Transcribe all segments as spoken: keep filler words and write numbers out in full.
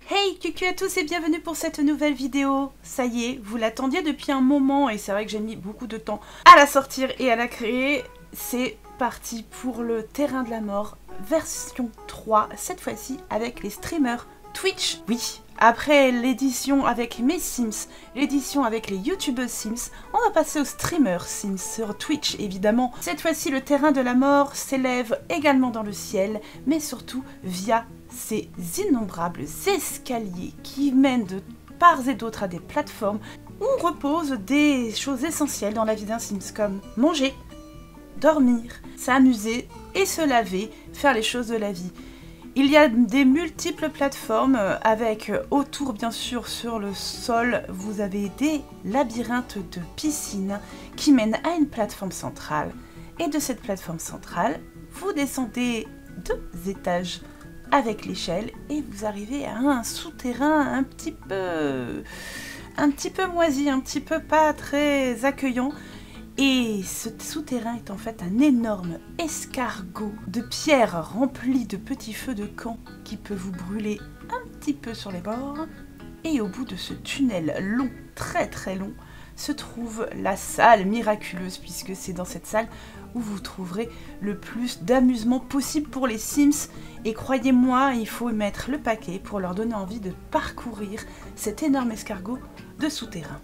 Hey coucou à tous et bienvenue pour cette nouvelle vidéo. Ça y est, vous l'attendiez depuis un moment et c'est vrai que j'ai mis beaucoup de temps à la sortir et à la créer. C'est parti pour le terrain de la mort version trois, cette fois-ci avec les streamers Twitch. Oui, après l'édition avec mes Sims, l'édition avec les youtubeuses Sims, on va passer aux streamers Sims sur Twitch évidemment. Cette fois-ci le terrain de la mort s'élève également dans le ciel, mais surtout via ces innombrables escaliers qui mènent de part et d'autre à des plateformes où reposent des choses essentielles dans la vie d'un Sims comme manger, dormir, s'amuser et se laver, faire les choses de la vie. Il y a des multiples plateformes avec autour bien sûr sur le sol vous avez des labyrinthes de piscine qui mènent à une plateforme centrale et de cette plateforme centrale vous descendez deux étages avec l'échelle et vous arrivez à un souterrain un petit peu un petit peu moisi, un petit peu pas très accueillant. Et ce souterrain est en fait un énorme escargot de pierres rempli de petits feux de camp qui peut vous brûler un petit peu sur les bords. Et au bout de ce tunnel long, très très long, se trouve la salle miraculeuse, puisque c'est dans cette salle où vous trouverez le plus d'amusement possible pour les Sims. Et croyez-moi, il faut mettre le paquet pour leur donner envie de parcourir cet énorme escargot de souterrain.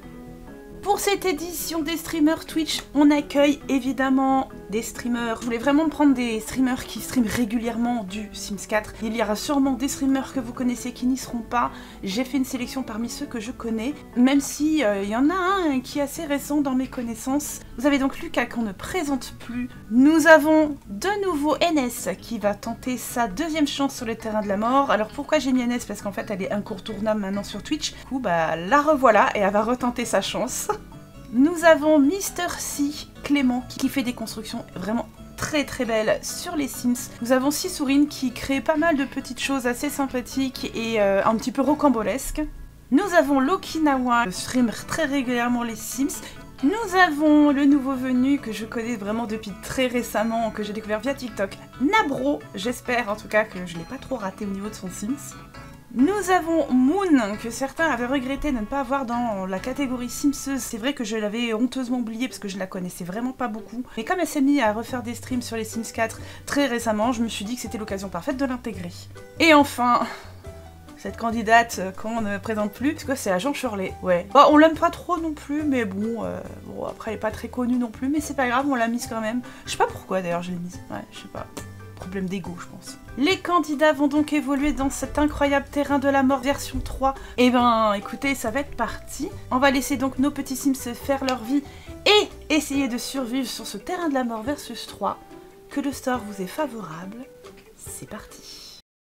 Pour cette édition des streamers Twitch, on accueille évidemment des streamers. Je voulais vraiment prendre des streamers qui streament régulièrement du Sims quatre. Il y aura sûrement des streamers que vous connaissez qui n'y seront pas. J'ai fait une sélection parmi ceux que je connais, même si euh, il y en a un qui est assez récent dans mes connaissances. Vous avez donc Lucas qu'on ne présente plus. Nous avons de nouveau N S qui va tenter sa deuxième chance sur le terrain de la mort. Alors pourquoi j'ai mis N S? Parce qu'en fait elle est incontournable maintenant sur Twitch. Du coup bah la revoilà et elle va retenter sa chance. Nous avons Mister C, Clément, qui fait des constructions vraiment très très belles sur les Sims. Nous avons Sisourine qui crée pas mal de petites choses assez sympathiques et euh, un petit peu rocambolesques. Nous avons l'Okinawa, qui stream très régulièrement les Sims. Nous avons le nouveau venu que je connais vraiment depuis très récemment, que j'ai découvert via TikTok, Nabro. J'espère en tout cas que je l'ai pas trop raté au niveau de son Sims. Nous avons Moon, que certains avaient regretté de ne pas avoir dans la catégorie Simseuse. C'est vrai que je l'avais honteusement oublié parce que je la connaissais vraiment pas beaucoup. Mais comme elle s'est mise à refaire des streams sur les Sims quatre très récemment, je me suis dit que c'était l'occasion parfaite de l'intégrer. Et enfin, cette candidate qu'on ne présente plus, c'est quoi? C'est Agent Shirley, ouais. Bah, on l'aime pas trop non plus, mais bon, euh, bon, après elle est pas très connue non plus, mais c'est pas grave, on l'a mise quand même. Je sais pas pourquoi d'ailleurs je l'ai mise, ouais, je sais pas. Problème d'ego, je pense. Les candidats vont donc évoluer dans cet incroyable terrain de la mort version trois. Et ben, écoutez, ça va être parti. On va laisser donc nos petits Sims faire leur vie et essayer de survivre sur ce terrain de la mort versus trois. Que le store vous est favorable. C'est parti.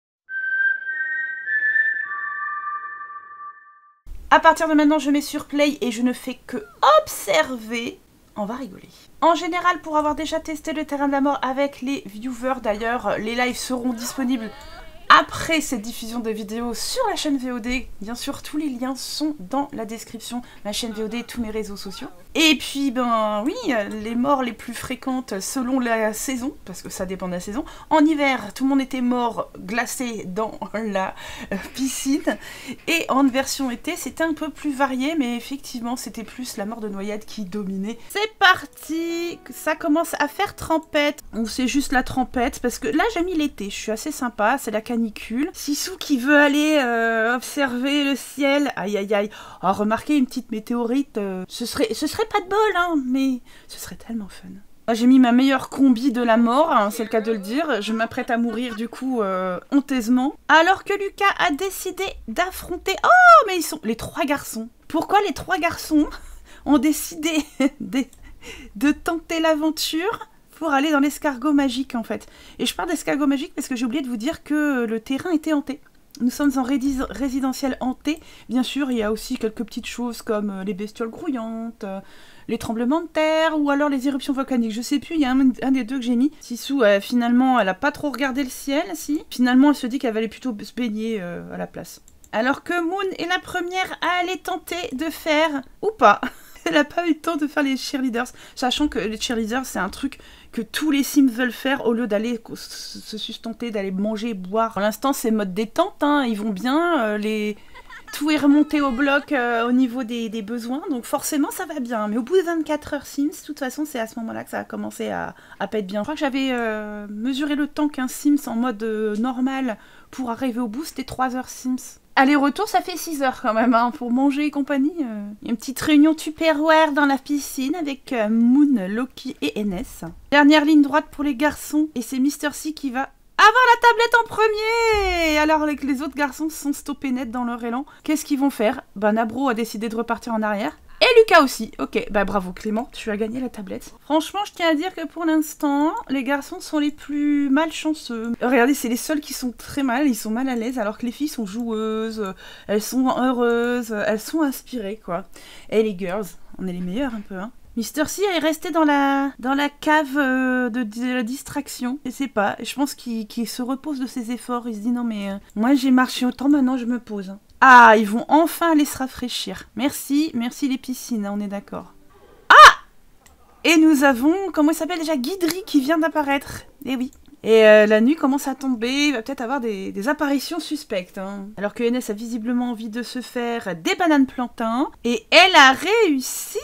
À partir de maintenant, je mets sur play et je ne fais que observer. On va rigoler. En général, pour avoir déjà testé le terrain de la mort avec les viewers, d'ailleurs, les lives seront disponibles après cette diffusion de vidéos sur la chaîne V O D. Bien sûr, tous les liens sont dans la description, ma chaîne V O D et tous mes réseaux sociaux. Et puis, ben oui, les morts les plus fréquentes selon la saison, parce que ça dépend de la saison. En hiver, tout le monde était mort glacé dans la euh, piscine. Et en version été, c'était un peu plus varié, mais effectivement, c'était plus la mort de noyade qui dominait. C'est parti! Ça commence à faire trempette. Ou c'est juste la trempette, parce que là, j'ai mis l'été. Je suis assez sympa, c'est la canicule. Sissou qui veut aller euh, observer le ciel. Aïe, aïe, aïe. Oh, remarquez une petite météorite. Euh, ce serait... Ce serait pas de bol, hein, mais ce serait tellement fun. J'ai mis ma meilleure combi de la mort, hein, c'est le cas de le dire. Je m'apprête à mourir du coup euh, honteusement. Alors que Lucas a décidé d'affronter... Oh, mais ils sont... Les trois garçons. Pourquoi les trois garçons ont décidé de, de tenter l'aventure pour aller dans l'escargot magique en fait. Et je parle d'escargot magique parce que j'ai oublié de vous dire que le terrain était hanté. Nous sommes en résidentiel hanté. Bien sûr, il y a aussi quelques petites choses comme les bestioles grouillantes, les tremblements de terre ou alors les éruptions volcaniques. Je sais plus, il y a un, un des deux que j'ai mis. Sissou, euh, finalement, elle a pas trop regardé le ciel, si. Finalement, elle se dit qu'elle va aller plutôt se baigner euh, à la place. Alors que Moon est la première à aller tenter de faire, ou pas, Elle a pas eu le temps de faire les cheerleaders, sachant que les cheerleaders, c'est un truc que tous les Sims veulent faire au lieu d'aller se sustenter, d'aller manger, boire. Pour l'instant, c'est mode détente, hein, ils vont bien, euh, les... tout est remonté au bloc euh, au niveau des, des besoins, donc forcément, ça va bien. Mais au bout de vingt-quatre heures Sims, de toute façon, c'est à ce moment-là que ça a commencé à, à pas être bien. Je crois que j'avais euh, mesuré le temps qu'un Sims en mode euh, normal pour arriver au bout, c'était trois heures Sims. Aller-retour, ça fait six heures quand même, hein, pour manger et compagnie. Euh. Il y a une petite réunion Tupperware dans la piscine avec euh, Moon, Loki et N S. Dernière ligne droite pour les garçons, et c'est Mister C qui va avoir la tablette en premier. Alors les, les autres garçons se sont stoppés net dans leur élan. Qu'est-ce qu'ils vont faire? Bah Nabro a décidé de repartir en arrière. Et Lucas aussi. Ok, bah bravo Clément, tu as gagné la tablette. Franchement, je tiens à dire que pour l'instant, les garçons sont les plus malchanceux. Regardez, c'est les seuls qui sont très mal, ils sont mal à l'aise, alors que les filles sont joueuses, elles sont heureuses, elles sont inspirées, quoi. Et les girls, on est les meilleurs un peu, hein. Mister C est resté dans la, dans la cave euh, de, de la distraction. Je sais pas, je pense qu'il qu'il se repose de ses efforts. Il se dit non mais euh, moi j'ai marché autant, maintenant je me pose. Ah, ils vont enfin aller se rafraîchir. Merci, merci les piscines, hein, on est d'accord. Ah! Et nous avons, comment il s'appelle déjà, Guidry qui vient d'apparaître. Eh oui. Et euh, la nuit commence à tomber, il va peut-être avoir des, des apparitions suspectes. Hein. Alors que N S a visiblement envie de se faire des bananes plantains. Et elle a réussi!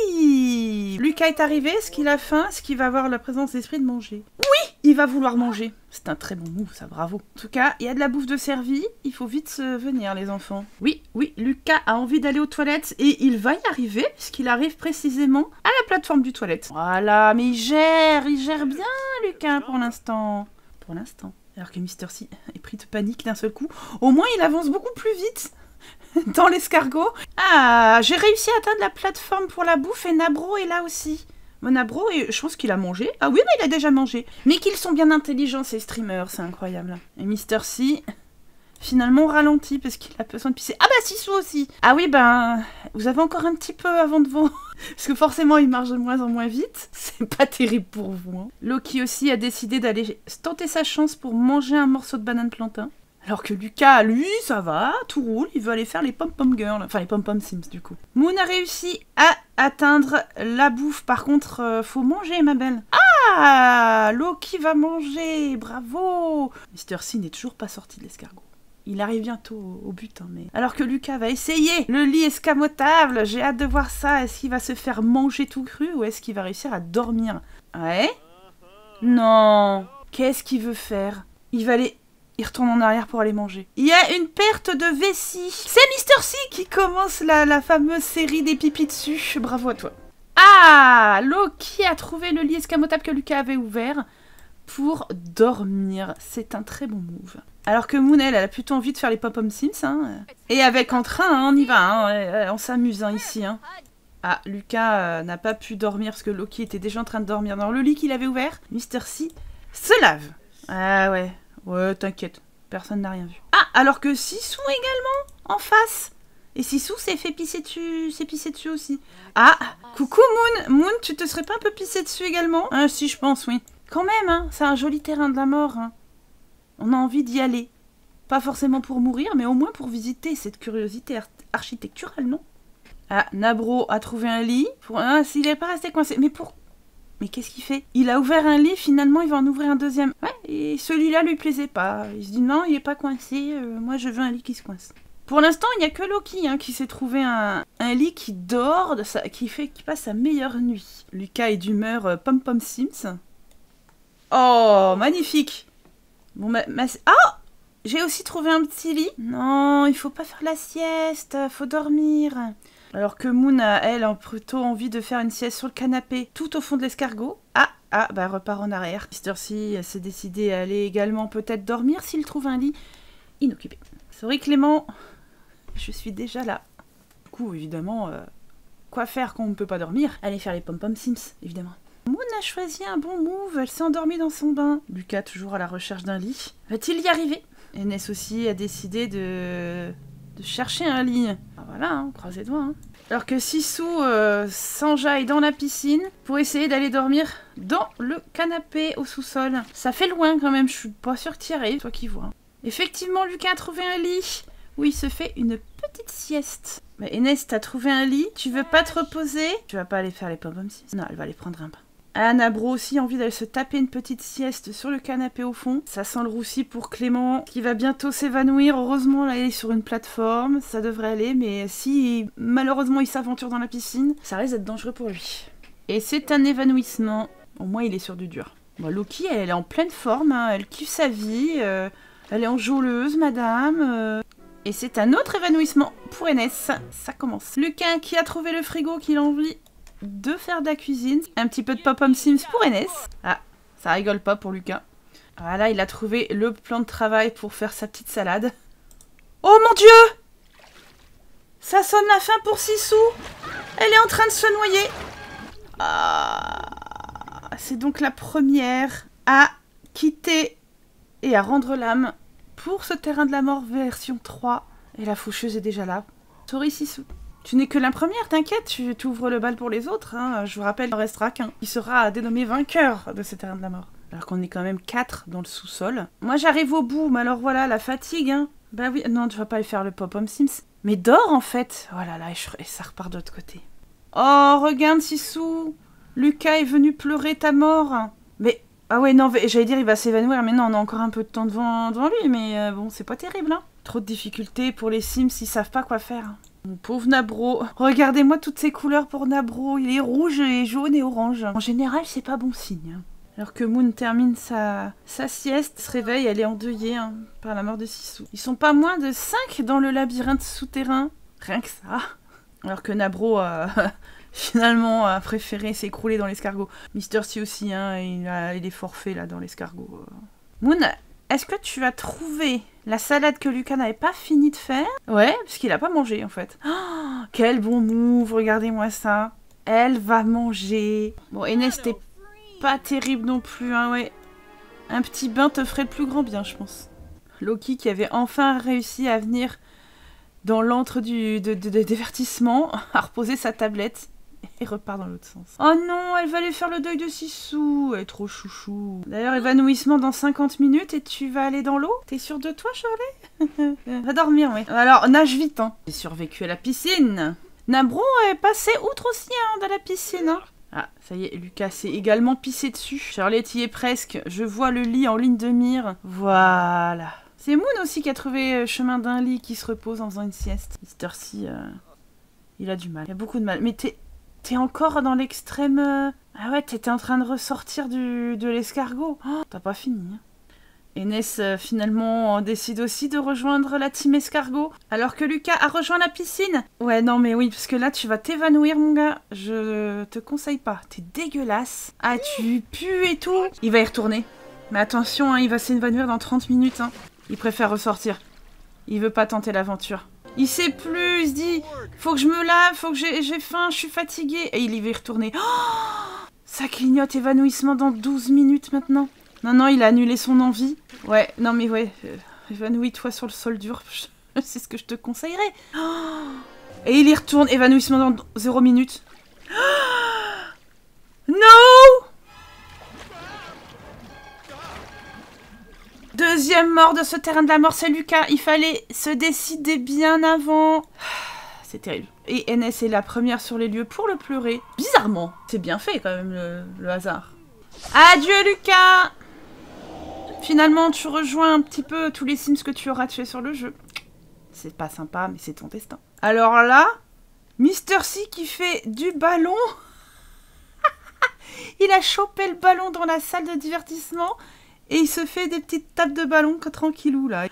Lucas est arrivé, est-ce qu'il a faim? Est-ce qu'il va avoir la présence d'esprit de manger? Oui! Il va vouloir manger. C'est un très bon move, ça, bravo. En tout cas, il y a de la bouffe de servie, il faut vite se venir, les enfants. Oui, oui, Lucas a envie d'aller aux toilettes et il va y arriver, puisqu'il arrive précisément à la plateforme du toilette. Voilà, mais il gère, il gère bien, Lucas, pour l'instant. Pour l'instant. Alors que Mister C est pris de panique d'un seul coup. Au moins, il avance beaucoup plus vite dans l'escargot. Ah, j'ai réussi à atteindre la plateforme pour la bouffe et Nabro est là aussi. Mon Nabro, je pense qu'il a mangé. Ah oui, mais il a déjà mangé. Mais qu'ils sont bien intelligents, ces streamers, c'est incroyable. Et Mister C, finalement, ralentit parce qu'il a besoin de pisser. Ah bah, Sissou aussi. Ah oui, ben, vous avez encore un petit peu avant de vous. Parce que forcément, il marche de moins en moins vite. C'est pas terrible pour vous. Hein. Loki aussi a décidé d'aller tenter sa chance pour manger un morceau de banane plantain. Alors que Lucas, lui, ça va, tout roule, il veut aller faire les pom-pom girls, enfin les pom-pom sims du coup. Moon a réussi à atteindre la bouffe, par contre, euh, faut manger ma belle. Ah, Loki va manger, bravo. Mister C n'est toujours pas sorti de l'escargot. Il arrive bientôt au but, hein, mais... Alors que Lucas va essayer le lit escamotable, j'ai hâte de voir ça. Est-ce qu'il va se faire manger tout cru ou est-ce qu'il va réussir à dormir? Ouais? Non. Qu'est-ce qu'il veut faire? Il va aller... Il retourne en arrière pour aller manger. Il y a une perte de vessie. C'est Mister C qui commence la, la fameuse série des pipis dessus. Bravo à toi. Ah, Loki a trouvé le lit escamotable que Lucas avait ouvert pour dormir. C'est un très bon move. Alors que Moon, elle, elle a plutôt envie de faire les pop-pom sims. Hein. Et avec entrain, hein, on y va. Hein. On s'amuse hein, ici. Hein. Ah, Lucas euh, n'a pas pu dormir parce que Loki était déjà en train de dormir dans le lit qu'il avait ouvert. Mister C se lave. Ah ouais. Ouais, t'inquiète, personne n'a rien vu. Ah, alors que Sissou également, en face. Et Sissou s'est fait pisser dessus, s'est pissé dessus aussi. Ah, coucou Moon. Moon, tu te serais pas un peu pissé dessus également? Ah si, je pense, oui. Quand même, hein, c'est un joli terrain de la mort. Hein. On a envie d'y aller. Pas forcément pour mourir, mais au moins pour visiter cette curiosité ar architecturale, non? Ah, Nabro a trouvé un lit. Pour... Ah, s'il n'est pas resté coincé. Mais pour... Mais qu'est-ce qu'il fait? Il a ouvert un lit, finalement il va en ouvrir un deuxième. Ouais, et celui-là lui plaisait pas. Il se dit non, il est pas coincé, euh, moi je veux un lit qui se coince. Pour l'instant, il n'y a que Loki hein, qui s'est trouvé un, un lit qui dort, de sa, qui, fait, qui passe sa meilleure nuit. Lucas est d'humeur euh, pom-pom sims. Oh, magnifique. Bon, ma... ma oh, j'ai aussi trouvé un petit lit. Non, il faut pas faire la sieste, faut dormir. Alors que Moon a, elle, a plutôt envie de faire une sieste sur le canapé, tout au fond de l'escargot. Ah, ah, bah repart en arrière. Mister C s'est décidé à aller également peut-être dormir s'il trouve un lit inoccupé. Sorry Clément, je suis déjà là. Du coup, évidemment, euh, quoi faire quand on ne peut pas dormir? Aller faire les pom-pom sims, évidemment. Moon a choisi un bon move, elle s'est endormie dans son bain. Lucas toujours à la recherche d'un lit. Va-t-il y arriver? N S aussi a décidé de... de chercher un lit. Ah, voilà, hein, croisez les doigts. Hein. Alors que Sissou euh, s'enjaille dans la piscine pour essayer d'aller dormir dans le canapé au sous-sol. Ça fait loin quand même, je suis pas sûre que tu y arrives, toi qui vois. Effectivement, Lucas a trouvé un lit où il se fait une petite sieste. Mais Inès, t'as trouvé un lit? Tu veux pas te reposer? Tu vas pas aller faire les pommes si? Non, elle va aller prendre un bain. Anna Bro aussi envie d'aller se taper une petite sieste sur le canapé au fond. Ça sent le roussi pour Clément qui va bientôt s'évanouir. Heureusement, là, il est sur une plateforme. Ça devrait aller, mais si malheureusement il s'aventure dans la piscine, ça risque d'être dangereux pour lui. Et c'est un évanouissement. Au moins, il est sur du dur. Bon, Loki, elle, elle est en pleine forme. Hein. Elle kiffe sa vie. Euh, elle est enjôleuse, madame. Euh... Et c'est un autre évanouissement pour Enes. Ça commence. Lucas qui a trouvé le frigo qu'il a envie de faire de la cuisine. Un petit peu de Pop-Home Sims pour Enes. Ah, ça rigole pas pour Lucas. Voilà, il a trouvé le plan de travail pour faire sa petite salade. Oh mon Dieu! Ça sonne la fin pour Sissou. Elle est en train de se noyer. Ah, c'est donc la première à quitter et à rendre l'âme pour ce terrain de la mort version trois. Et la faucheuse est déjà là. Sorry Sissou. Tu n'es que la première, t'inquiète, tu ouvres le bal pour les autres. Hein. Je vous rappelle, il n'en restera qu'un. Il sera dénommé vainqueur de ce terrain de la mort. Alors qu'on est quand même quatre dans le sous-sol. Moi j'arrive au bout, mais alors voilà, la fatigue. Hein. Bah oui, non, tu vas pas aller faire le Pop-Home Sims. Mais dors en fait. Oh là là, et ça repart de l'autre côté. Oh, regarde Sissou. Lucas est venu pleurer ta mort. Mais, ah ouais, non, j'allais dire il va s'évanouir, mais non, on a encore un peu de temps devant, devant lui. Mais euh, bon, c'est pas terrible, hein. Trop de difficultés pour les Sims, ils savent pas quoi faire. Mon pauvre Nabro. Regardez-moi toutes ces couleurs pour Nabro. Il est rouge et jaune et orange. En général, c'est pas bon signe. Hein. Alors que Moon termine sa, sa sieste, se réveille, elle est endeuillée hein, par la mort de Sissou. Ils sont pas moins de cinq dans le labyrinthe souterrain. Rien que ça. Alors que Nabro a finalement a préféré s'écrouler dans l'escargot. Mister C aussi, hein, il, a, il est forfait là dans l'escargot. Moon, est-ce que tu as trouvé la salade que Lucas n'avait pas fini de faire? Ouais, parce qu'il a pas mangé en fait. Oh, quel bon move, regardez-moi ça. Elle va manger. Bon, Enes, t'es pas terrible non plus, hein, ouais. Un petit bain te ferait le plus grand bien, je pense. Loki qui avait enfin réussi à venir dans l'antre du de, de, de divertissement, à reposer sa tablette et repart dans l'autre sens. Oh non, elle va aller faire le deuil de Sissou. Elle est trop chouchou. D'ailleurs, évanouissement dans cinquante minutes et tu vas aller dans l'eau? T'es sûre de toi, Shirley? Va dormir, oui. Alors, nage vite, hein. J'ai survécu à la piscine. Nabro est passé outre aussi, hein, de la piscine, hein. Ah, ça y est, Lucas s'est également pissé dessus. Charlotte y est presque. Je vois le lit en ligne de mire. Voilà. C'est Moon aussi qui a trouvé chemin d'un lit qui se repose en faisant une sieste. Mister C, euh, il a du mal. Il a beaucoup de mal. Mais t'es... T'es encore dans l'extrême... Euh... Ah ouais, t'étais en train de ressortir du... de l'escargot. Oh, t'as pas fini. Hein. Enes, euh, finalement, décide aussi de rejoindre la team escargot. Alors que Lucas a rejoint la piscine. Ouais, non, mais oui, parce que là, tu vas t'évanouir, mon gars. Je te conseille pas. T'es dégueulasse. Ah, tu pues et tout. Il va y retourner. Mais attention, hein, il va s'évanouir dans trente minutes. Hein. Il préfère ressortir. Il veut pas tenter l'aventure. Il sait plus, il se dit, faut que je me lave, faut que j'ai faim, je suis fatiguée. Et il y va y retourner. Oh, ça clignote, évanouissement dans douze minutes maintenant. Non, non, il a annulé son envie. Ouais, non mais ouais, euh, évanouis-toi sur le sol dur, c'est ce que je te conseillerais. Oh, et il y retourne, évanouissement dans zéro minutes. Oh, no! Deuxième mort de ce terrain de la mort, c'est Lucas. Il fallait se décider bien avant. C'est terrible. Et Enes est la première sur les lieux pour le pleurer. Bizarrement. C'est bien fait quand même le, le hasard. Adieu Lucas. Finalement tu rejoins un petit peu tous les Sims que tu auras tués sur le jeu. C'est pas sympa mais c'est ton destin. Alors là, Mister C qui fait du ballon. Il a chopé le ballon dans la salle de divertissement. Et il se fait des petites tapes de ballon tranquillou là.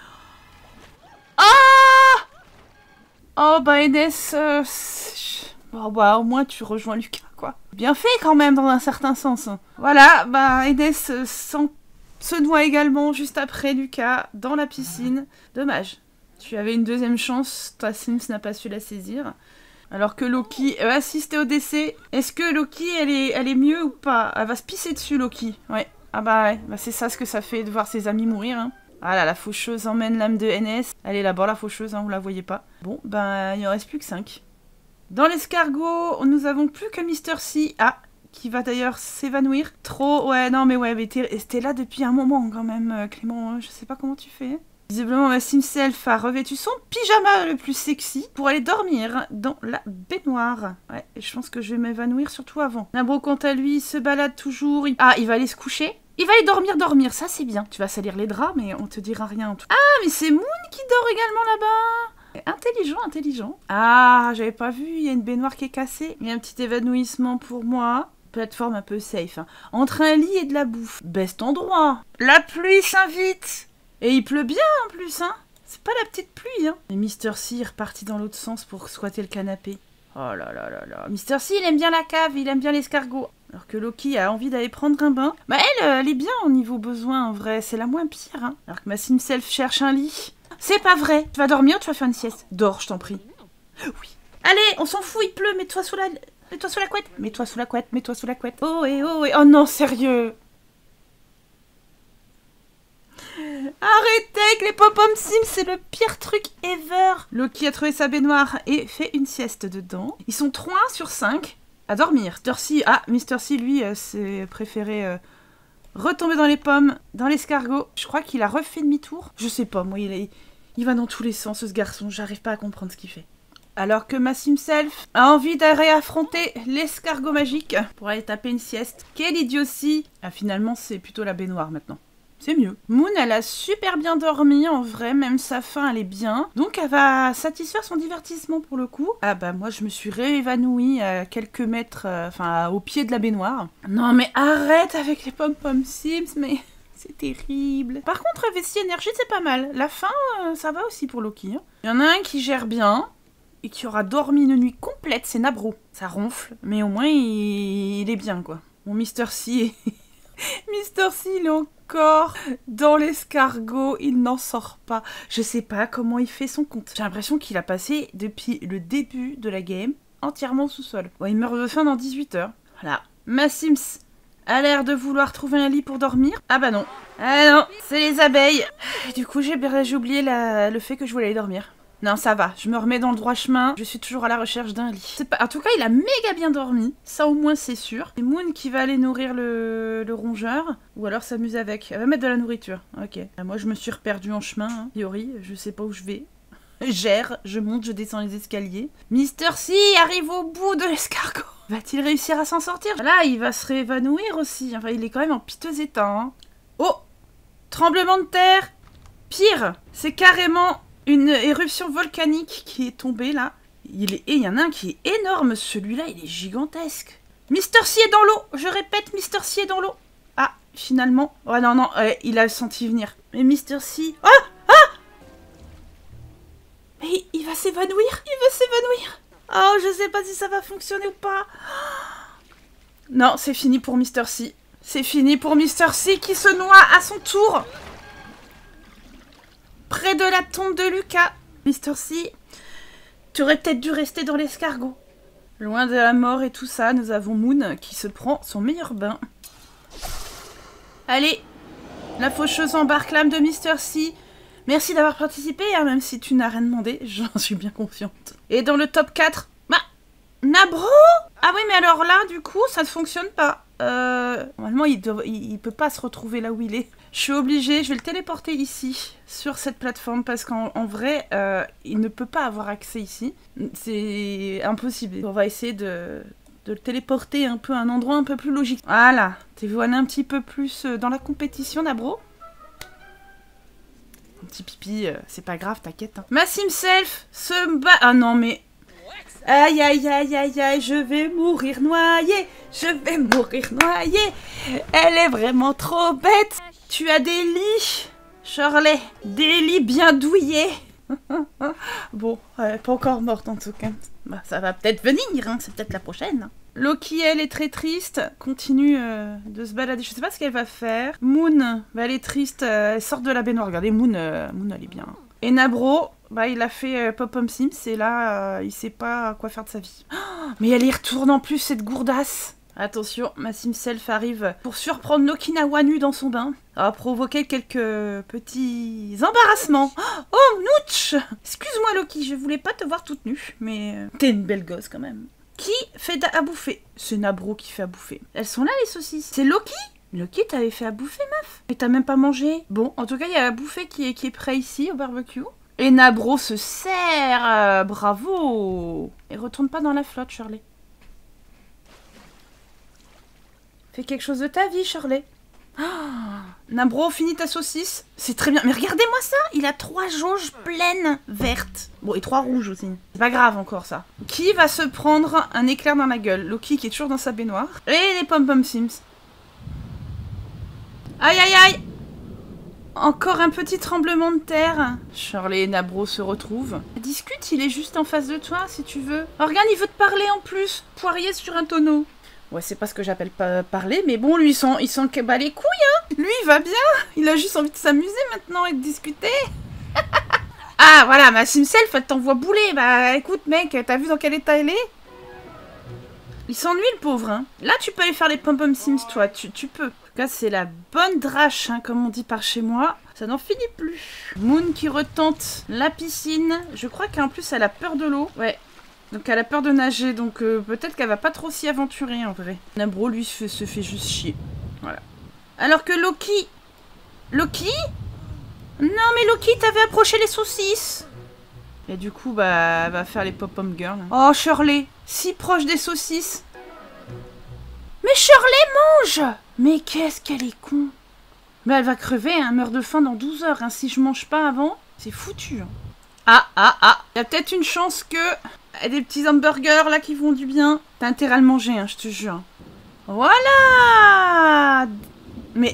Ah! Oh bah Enes, euh, oh, bah au moins tu rejoins Lucas quoi. Bien fait quand même dans un certain sens. Voilà, bah Enes euh, se noie également juste après Lucas dans la piscine. Dommage. Tu avais une deuxième chance, ta Sims n'a pas su la saisir. Alors que Loki euh, assistait au décès. Est-ce que Loki elle est, elle est mieux ou pas? Elle va se pisser dessus Loki, ouais. Ah bah ouais, bah c'est ça ce que ça fait de voir ses amis mourir. Hein. Ah là, la faucheuse emmène l'âme de Enes. Elle est là-bas, la faucheuse, hein, vous la voyez pas. Bon, ben il n'y en reste plus que cinq. Dans l'escargot, nous avons plus que Mister C. Ah, qui va d'ailleurs s'évanouir. Trop, ouais, non mais ouais, mais t'es là depuis un moment quand même, Clément. Je sais pas comment tu fais. Visiblement, ma Simself a revêtu son pyjama le plus sexy pour aller dormir dans la baignoire. Ouais, je pense que je vais m'évanouir surtout avant. Nabro, quant à lui, se balade toujours. Il... Ah, il va aller se coucher. Il va aller dormir, dormir. Ça, c'est bien. Tu vas salir les draps, mais on te dira rien en tout. Ah, mais c'est Moon qui dort également là-bas. Intelligent, intelligent. Ah, j'avais pas vu. Il y a une baignoire qui est cassée. Il y a un petit évanouissement pour moi. Plateforme un peu safe. Hein. Entre un lit et de la bouffe. Best endroit. La pluie s'invite. Et il pleut bien en plus, hein. C'est pas la petite pluie, hein. Et Mister C est reparti dans l'autre sens pour squatter le canapé. Oh là là là là. Mister C, il aime bien la cave, il aime bien l'escargot. Alors que Loki a envie d'aller prendre un bain. Bah elle, elle est bien au niveau besoin, en vrai. C'est la moins pire, hein. Alors que ma Simself cherche un lit. C'est pas vrai. Tu vas dormir ou tu vas faire une sieste? Dors, je t'en prie. Oui. Allez, on s'en fout, il pleut. Mets-toi sous la... Mets-toi sous la couette. Mets-toi sous la couette, mets-toi sous la couette. Oh et oh et... Oh non, sérieux. Arrêtez avec les pop-up Sims, c'est le pire truc ever. Loki a trouvé sa baignoire et fait une sieste dedans. Ils sont trois sur cinq à dormir. Mister C, ah, Mister C, lui, euh, c'est préféré euh, retomber dans les pommes, dans l'escargot. Je crois qu'il a refait demi-tour. Je sais pas, moi, il, est, il va dans tous les sens, ce garçon. J'arrive pas à comprendre ce qu'il fait. Alors que ma Simself a envie d'aller affronter l'escargot magique pour aller taper une sieste. Quelle idiotie. Ah, finalement, c'est plutôt la baignoire maintenant. C'est mieux. Moon, elle a super bien dormi, en vrai, même sa faim, elle est bien. Donc, elle va satisfaire son divertissement pour le coup. Ah bah, moi, je me suis réévanouie à quelques mètres, euh, enfin, au pied de la baignoire. Non, mais arrête avec les pom-pom Sims, mais c'est terrible. Par contre, vessie énergie, c'est pas mal. La faim, euh, ça va aussi pour Loki. Hein. Il y en a un qui gère bien et qui aura dormi une nuit complète, c'est Nabro. Ça ronfle, mais au moins, il, il est bien, quoi. Mon Mister C est... Mister C, il est encore dans l'escargot, il n'en sort pas. Je sais pas comment il fait son compte. J'ai l'impression qu'il a passé, depuis le début de la game, entièrement sous sol. Ouais, il meurt de faim dans dix-huit heures. Voilà. Ma Sims a l'air de vouloir trouver un lit pour dormir. Ah bah non. Ah non, c'est les abeilles. Du coup, j'ai oublié la... le fait que je voulais aller dormir. Non, ça va, je me remets dans le droit chemin, je suis toujours à la recherche d'un lit. C'est pas... En tout cas, il a méga bien dormi, ça au moins c'est sûr. C'est Moon qui va aller nourrir le, le rongeur, ou alors s'amuser avec. Elle va mettre de la nourriture, ok. Moi, je me suis reperdue en chemin, hein. A priori, je sais pas où je vais. Gère, je monte, je descends les escaliers. Mister C arrive au bout de l'escargot. Va-t-il réussir à s'en sortir? Là, il va se réévanouir aussi, enfin, il est quand même en piteux état, hein. Oh! Tremblement de terre! Pire, c'est carrément... une éruption volcanique qui est tombée là. Il est... Et il y en a un qui est énorme. Celui-là, il est gigantesque. Mister C est dans l'eau. Je répète, Mister C est dans l'eau. Ah, finalement. Oh non, non, ouais, il a senti venir. Mais Mister C... Ah! Ah! Mais il va s'évanouir. Il va s'évanouir. Oh, je sais pas si ça va fonctionner ou pas. Non, c'est fini pour Mister C. C'est fini pour Mister C qui se noie à son tour. Près de la tombe de Lucas. Mister C, tu aurais peut-être dû rester dans l'escargot. Loin de la mort et tout ça, nous avons Moon qui se prend son meilleur bain. Allez, la faucheuse embarque l'âme de Mister C. Merci d'avoir participé, hein, même si tu n'as rien demandé, j'en suis bien confiante. Et dans le top quatre, bah, Nabro! Ah oui, mais alors là, du coup, ça ne fonctionne pas. Euh, normalement, il, doit, il, il peut pas se retrouver là où il est. Je suis obligée, je vais le téléporter ici, sur cette plateforme, parce qu'en en vrai, euh, il ne peut pas avoir accès ici. C'est impossible. On va essayer de, de le téléporter un peu à un endroit un peu plus logique. Voilà, t'es voilé un petit peu plus dans la compétition, Nabro. Un petit pipi, euh, c'est pas grave, t'inquiète. Hein. Ma Simself se bat... Ah non, mais... Aïe, aïe, aïe, aïe, aïe, je vais mourir noyée, je vais mourir noyée. Elle est vraiment trop bête. Tu as des lits, Shirley, des lits bien douillés. Bon, elle est pas encore morte en tout cas. Bah, ça va peut-être venir, hein. C'est peut-être la prochaine. Loki, elle est très triste, continue euh, de se balader. Je sais pas ce qu'elle va faire. Moon, bah, elle est triste, euh, elle sort de la baignoire. Regardez, Moon, euh, Moon, elle est bien. Et Nabro, bah, il a fait euh, Pop-Pom Sims et là, euh, il sait pas quoi faire de sa vie. Oh, mais elle y retourne en plus, cette gourdasse. Attention, ma Simself arrive pour surprendre Nokinawa nu dans son bain. Ça va provoquer quelques petits embarrassements. Oh, Nooch! Excuse-moi, Loki, je voulais pas te voir toute nue, mais euh, t'es une belle gosse quand même. Qui fait à bouffer? C'est Nabro qui fait à bouffer. Elles sont là, les saucisses. C'est Loki? Loki, t'avais fait à bouffer, meuf. Et t'as même pas mangé. Bon, en tout cas, il y a à bouffer qui est, qui est prêt ici, au barbecue. Et Nabro se sert. euh, Bravo. Et retourne pas dans la flotte, Shirley. Fais quelque chose de ta vie, Shirley. Oh, Nabro, finis ta saucisse. C'est très bien. Mais regardez-moi ça. Il a trois jauges pleines vertes. Bon, et trois rouges aussi. C'est pas grave encore, ça. Qui va se prendre un éclair dans la gueule? Loki qui est toujours dans sa baignoire. Et les pom-pom Sims. Aïe, aïe, aïe. Encore un petit tremblement de terre. Shirley et Nabro se retrouvent. Discute, il est juste en face de toi, si tu veux. Oh, regarde, il veut te parler en plus. Poirier sur un tonneau. Ouais, c'est pas ce que j'appelle pas parler, mais bon, lui, il s'en, il s'en bat les couilles, hein. Lui, il va bien. Il a juste envie de s'amuser maintenant et de discuter. Ah, voilà, ma Simself, elle t'envoie bouler. Bah, écoute, mec, t'as vu dans quel état elle est? Il s'ennuie, le pauvre, hein. Là, tu peux aller faire les pom-pom Sims, toi. Tu, tu peux. En tout cas, c'est la bonne drache, hein, comme on dit par chez moi. Ça n'en finit plus. Moon qui retente la piscine. Je crois qu'en plus, elle a peur de l'eau. Ouais. Donc elle a peur de nager, donc euh, peut-être qu'elle va pas trop s'y aventurer en vrai. Nabro lui se, se fait juste chier. Voilà. Alors que Loki... Loki? Non mais Loki, t'avais approché les saucisses. Et du coup, bah, elle va faire les pop-pom girls. Oh Shirley, si proche des saucisses. Mais Shirley mange. Mais qu'est-ce qu'elle est con. Mais elle va crever, hein, meurt de faim dans douze heures. Hein. Si je mange pas avant, c'est foutu. Hein. Ah, ah, ah. Il y a peut-être une chance que... Des petits hamburgers là qui vont du bien. T'as intérêt à le manger, hein, je te jure. Voilà. Mais...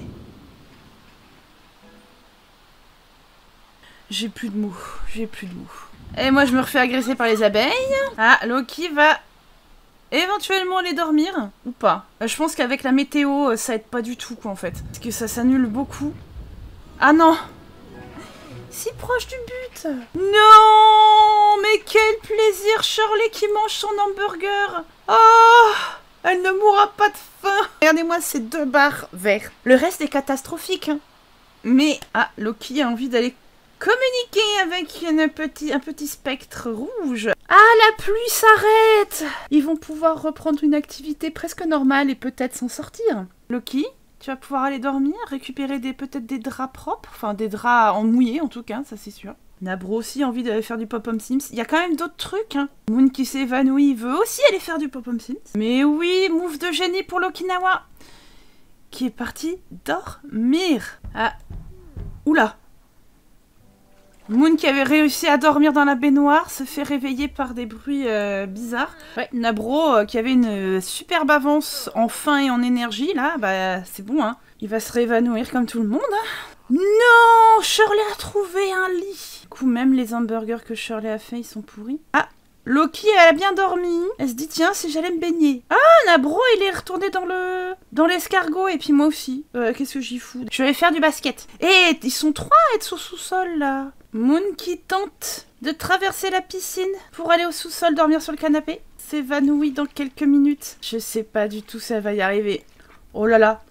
J'ai plus de mots. J'ai plus de mots. Et moi je me refais agresser par les abeilles. Ah, Loki va éventuellement aller dormir. Ou pas. Je pense qu'avec la météo, ça aide pas du tout quoi en fait. Parce que ça s'annule beaucoup. Ah non. Si proche du but. Non, mais quel plaisir, Shirley qui mange son hamburger. Oh, elle ne mourra pas de faim. Regardez-moi ces deux barres vertes. Le reste est catastrophique. Hein. Mais, ah, Loki a envie d'aller communiquer avec une petit, un petit spectre rouge. Ah, la pluie s'arrête. Ils vont pouvoir reprendre une activité presque normale et peut-être s'en sortir. Loki, tu vas pouvoir aller dormir, récupérer des peut-être des draps propres, enfin des draps en mouillé en tout cas, ça c'est sûr. Nabro aussi a envie d'aller faire du pop-pom Sims. Il y a quand même d'autres trucs, hein. Moon qui s'évanouit veut aussi aller faire du pop-pom Sims. Mais oui, move de génie pour l'Okinawa, qui est parti dormir. Ah, oula. Moon qui avait réussi à dormir dans la baignoire se fait réveiller par des bruits euh, bizarres. Ouais, Nabro euh, qui avait une euh, superbe avance en faim et en énergie, là, bah c'est bon, hein. Il va se réévanouir comme tout le monde. Hein. Non, Shirley a trouvé un lit. Du coup, même les hamburgers que Shirley a fait, ils sont pourris. Ah, Loki, elle a bien dormi. Elle se dit, tiens, si j'allais me baigner. Ah, Nabro, il est retourné dans le dans l'escargot, et puis moi aussi. Euh, Qu'est-ce que j'y fous? Je vais faire du basket. Et ils sont trois à être au sous-sol, là. Moon qui tente de traverser la piscine pour aller au sous-sol dormir sur le canapé. S'évanouit dans quelques minutes. Je sais pas du tout si elle va y arriver. Oh là là.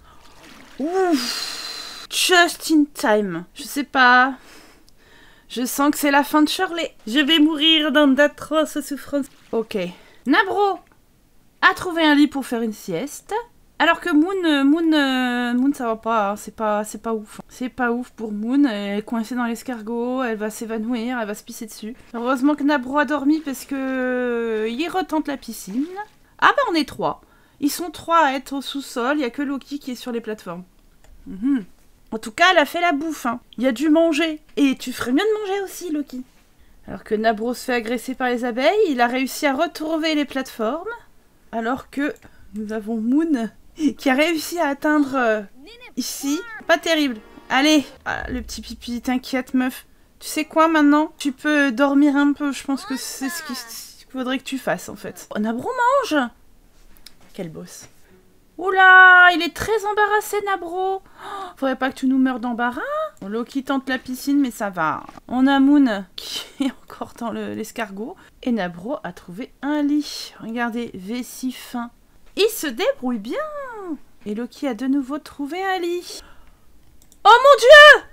Ouf. Just in time. Je sais pas. Je sens que c'est la fin de Shirley. Je vais mourir dans d'atroces souffrances. Ok. Nabro a trouvé un lit pour faire une sieste. Alors que Moon, Moon, euh, Moon ça va pas, hein. c'est pas, c'est pas ouf. C'est pas ouf pour Moon, elle est coincée dans l'escargot, elle va s'évanouir, elle va se pisser dessus. Heureusement que Nabro a dormi parce que euh, il retente la piscine. Ah bah on est trois. Ils sont trois à être au sous-sol, il y a que Loki qui est sur les plateformes. Mm-hmm. En tout cas, elle a fait la bouffe, hein. Il y a dû manger. Et tu ferais bien de manger aussi, Loki. Alors que Nabro se fait agresser par les abeilles, il a réussi à retrouver les plateformes. Alors que nous avons Moon qui a réussi à atteindre euh, ici. Pas terrible. Allez, ah, le petit pipi, t'inquiète meuf. Tu sais quoi maintenant? Tu peux dormir un peu, je pense que c'est ce qu'il faudrait que tu fasses en fait. Oh, Nabro mange. Quel boss. Oula, il est très embarrassé Nabro. Oh, faudrait pas que tu nous meurs d'embarras. Bon, Loki tente la piscine mais ça va. On a Moon qui est encore dans l'escargot. Et Nabro a trouvé un lit. Regardez, vessie fin. Il se débrouille bien. Et Loki a de nouveau trouvé un lit. Oh mon dieu!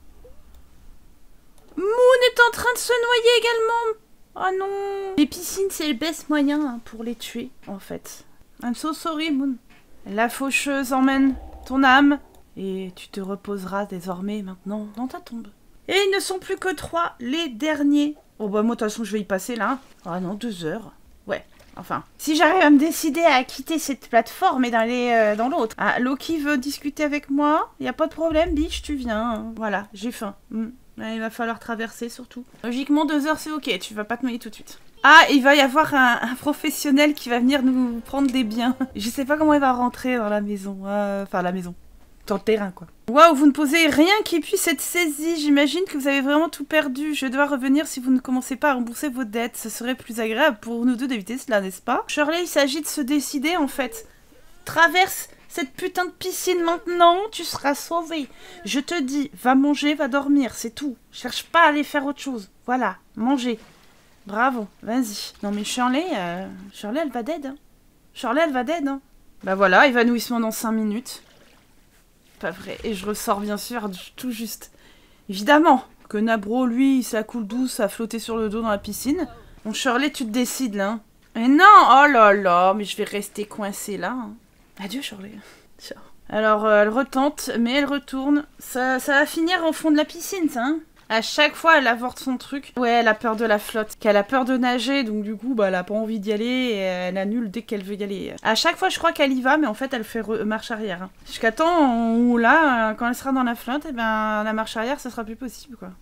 Moon est en train de se noyer également. Oh non. Les piscines, c'est le best moyen hein, pour les tuer, en fait. I'm so sorry, Moon. La faucheuse emmène ton âme. Et tu te reposeras désormais maintenant dans ta tombe. Et ils ne sont plus que trois, les derniers. Oh bah moi de toute façon je vais y passer là. Ah non, deux heures. Ouais, enfin. Si j'arrive à me décider à quitter cette plateforme et d'aller euh, dans l'autre. Ah, Loki veut discuter avec moi. Y a pas de problème, biche, tu viens. Voilà, j'ai faim. Mm. Il va falloir traverser surtout. Logiquement deux heures c'est ok, tu vas pas te noyer tout de suite. Ah, il va y avoir un, un professionnel qui va venir nous prendre des biens. Je sais pas comment il va rentrer dans la maison. Euh, enfin la maison. Dans le terrain, quoi. Waouh, vous ne posez rien qui puisse être saisi. J'imagine que vous avez vraiment tout perdu. Je dois revenir si vous ne commencez pas à rembourser vos dettes. Ce serait plus agréable pour nous deux d'éviter cela, n'est-ce pas? Shirley, il s'agit de se décider, en fait. Traverse cette putain de piscine maintenant, tu seras sauvé. Je te dis, va manger, va dormir, c'est tout. Cherche pas à aller faire autre chose. Voilà, manger. Bravo, vas-y. Non mais Shirley, euh... Shirley, elle va dead. Hein. Shirley, elle va dead. Hein. Bah voilà, évanouissement dans cinq minutes. Pas vrai. Et je ressors bien sûr tout juste. Évidemment que Nabro, lui, ça coule douce à flotter sur le dos dans la piscine. Bon, Shirley, tu te décides là. Hein. Et non, oh là là, mais je vais rester coincée là. Hein. Adieu Shirley. Ciao. Alors, euh, elle retente, mais elle retourne. Ça, ça va finir au fond de la piscine, ça. Hein. À chaque fois, elle avorte son truc. Ouais, elle a peur de la flotte. Qu'elle a peur de nager, donc du coup, bah, elle a pas envie d'y aller et elle annule dès qu'elle veut y aller. À chaque fois, je crois qu'elle y va, mais en fait, elle fait marche arrière. Hein. Jusqu'à temps où là, quand elle sera dans la flotte, et ben, la marche arrière, ça sera plus possible, quoi.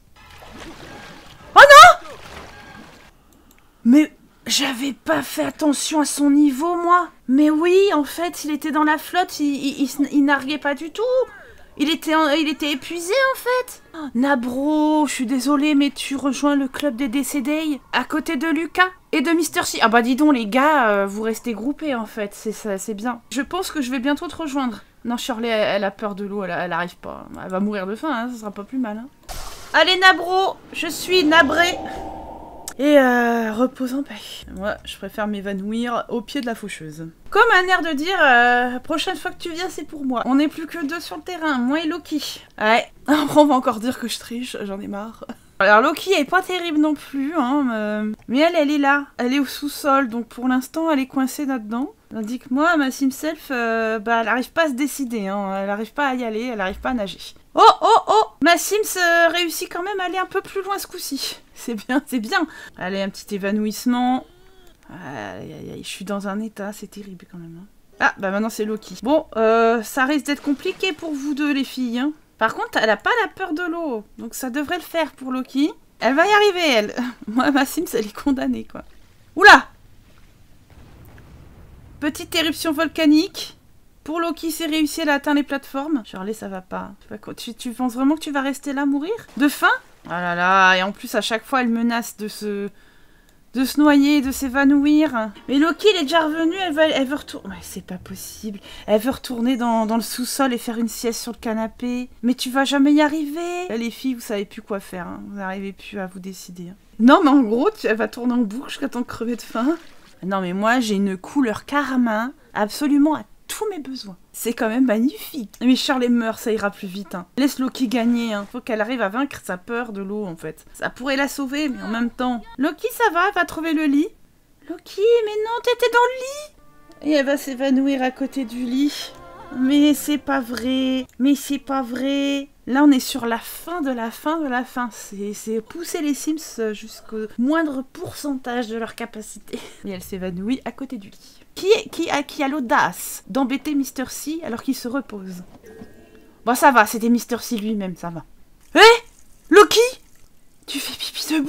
Oh non! Mais j'avais pas fait attention à son niveau, moi. Mais oui, en fait, il était dans la flotte, il, il, il, il narguait pas du tout. Il était, il était épuisé en fait. Oh, Nabro, je suis désolée, mais tu rejoins le club des décédés à côté de Lucas et de Mister C. Ah bah dis donc les gars, euh, vous restez groupés en fait, c'est bien. Je pense que je vais bientôt te rejoindre. Non, Shirley, elle, elle a peur de l'eau, elle, elle arrive pas. Elle va mourir de faim, hein, ça sera pas plus mal. Hein. Allez Nabro, je suis nabré. Et euh, repose en paix. Moi, je préfère m'évanouir au pied de la faucheuse. Comme un air de dire, euh, prochaine fois que tu viens, c'est pour moi. On n'est plus que deux sur le terrain, moi et Loki. Ouais, on va encore dire que je triche, j'en ai marre. Alors Loki est pas terrible non plus, hein, euh, mais elle, elle est là. Elle est au sous-sol, donc pour l'instant, elle est coincée là-dedans. Tandis que moi, ma Simself, euh, bah, elle n'arrive pas à se décider, hein. Elle n'arrive pas à y aller, elle n'arrive pas à nager. Oh, oh, oh! Ma Sims euh, réussit quand même à aller un peu plus loin ce coup-ci. C'est bien, c'est bien. Allez, un petit évanouissement. Aïe, aïe, aïe, je suis dans un état, c'est terrible quand même. Hein. Ah, bah maintenant c'est Loki. Bon, euh, ça risque d'être compliqué pour vous deux, les filles. Hein. Par contre, elle a pas la peur de l'eau, donc ça devrait le faire pour Loki. Elle va y arriver, elle. Moi, ma Sims, elle est condamnée, quoi. Oula! Petite éruption volcanique. Pour Loki, c'est réussi, elle a atteint les plateformes. Shirley, ça va pas. Tu, tu penses vraiment que tu vas rester là, mourir? De faim? Oh là là, et en plus, à chaque fois, elle menace de se... de se noyer, de s'évanouir. Mais Loki, il est déjà revenu, elle veut, elle veut retourner... Mais c'est pas possible. Elle veut retourner dans, dans le sous-sol et faire une sieste sur le canapé. Mais tu vas jamais y arriver. Là, les filles, vous savez plus quoi faire. Hein. Vous n'arrivez plus à vous décider. Hein. Non, mais en gros, tu, elle va tourner en boucle jusqu'à temps de crever de faim. Non, mais moi, j'ai une couleur carmin absolument à tous mes besoins. C'est quand même magnifique. Mais Shirley meurt, ça ira plus vite. Hein. Laisse Loki gagner. Hein. Faut qu'elle arrive à vaincre sa peur de l'eau, en fait. Ça pourrait la sauver, mais en même temps... Loki, ça va? Elle va trouver le lit. Loki, mais non, t'étais dans le lit! Et elle va s'évanouir à côté du lit. Mais c'est pas vrai. Mais c'est pas vrai. Là, on est sur la fin de la fin de la fin. C'est pousser les Sims jusqu'au moindre pourcentage de leur capacité. Et elle s'évanouit à côté du lit. Qui, est, qui a, qui a l'audace d'embêter Mister C alors qu'il se repose? Bon, ça va, c'était Mister C lui-même, ça va. Hé, Loki, tu fais pipi debout?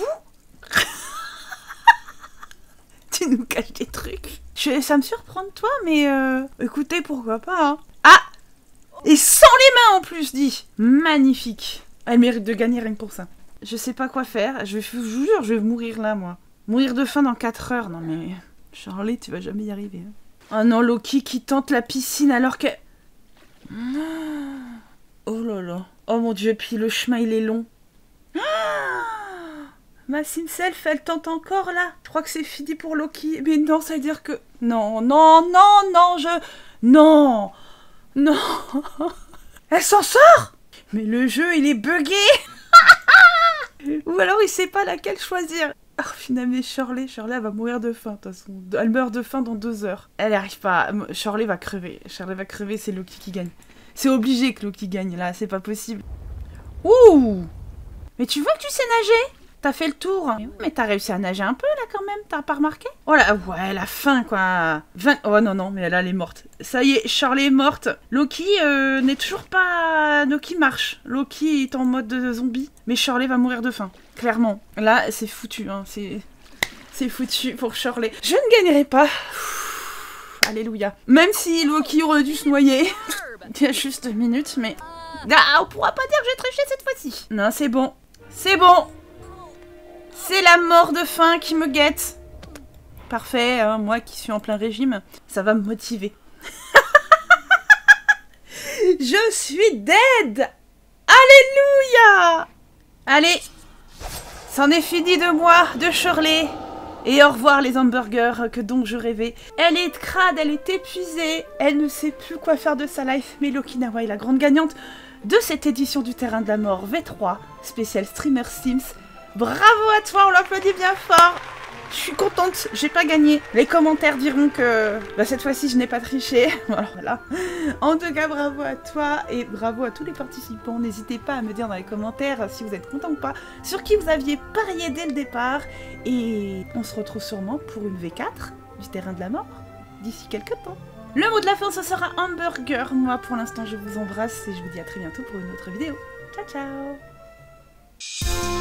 Tu nous caches des trucs. Je, ça me surprend de toi, mais euh, écoutez, pourquoi pas. Hein. Ah, et sans les mains en plus, dit. Magnifique. Elle mérite de gagner rien que pour ça. Je sais pas quoi faire. Je, je vous jure, je vais mourir là, moi. Mourir de faim dans quatre heures. Non, mais... Shirley, tu vas jamais y arriver. Hein. Oh non, Loki qui tente la piscine alors que... Oh là là. Oh mon dieu, puis le chemin, il est long. Ma Simself, elle tente encore là. Je crois que c'est fini pour Loki. Mais non, ça veut dire que... Non, non, non, non, je... Non. Non. Elle s'en sort. Mais le jeu, il est buggé. Ou alors il sait pas laquelle choisir. Oh, finalement, Shirley, Shirley, elle va mourir de faim, de toute façon. Elle meurt de faim dans deux heures. Elle n'arrive pas. Shirley va crever. Shirley va crever, c'est Loki qui gagne. C'est obligé que Loki gagne, là, c'est pas possible. Ouh! Mais tu vois que tu sais nager? T'as fait le tour. Mais t'as réussi à nager un peu, là, quand même, t'as pas remarqué? Oh là, ouais, la fin, quoi. vingt... Oh non, non, mais là, elle est morte. Ça y est, Shirley est morte. Loki euh, n'est toujours pas... Loki marche. Loki est en mode zombie. Mais Shirley va mourir de faim. Clairement. Là, c'est foutu, hein, c'est... C'est foutu pour Shirley. Je ne gagnerai pas. Ouh, alléluia. Même si Loki aurait dû se noyer. Il y a juste deux minutes, mais... Ah, on pourra pas dire que j'ai triché cette fois-ci. Non, c'est bon. C'est bon. C'est la mort de faim qui me guette. Parfait, hein, moi qui suis en plein régime, ça va me motiver. Je suis dead. Alléluia. Allez, c'en est fini de moi, de Shirley. Et au revoir les hamburgers que donc je rêvais. Elle est crade, elle est épuisée. Elle ne sait plus quoi faire de sa life. Mais Lokinawa est la grande gagnante de cette édition du Terrain de la Mort V trois, spécial Streamer Sims. Bravo à toi, on l'applaudit bien fort. Je suis contente, j'ai pas gagné. Les commentaires diront que bah, cette fois-ci je n'ai pas triché. Alors voilà. En tout cas, bravo à toi et bravo à tous les participants. N'hésitez pas à me dire dans les commentaires si vous êtes content ou pas, sur qui vous aviez parié dès le départ. Et on se retrouve sûrement pour une V quatre du Terrain de la Mort d'ici quelques temps. Le mot de la fin, ce sera hamburger. Moi, pour l'instant, je vous embrasse et je vous dis à très bientôt pour une autre vidéo. Ciao, ciao.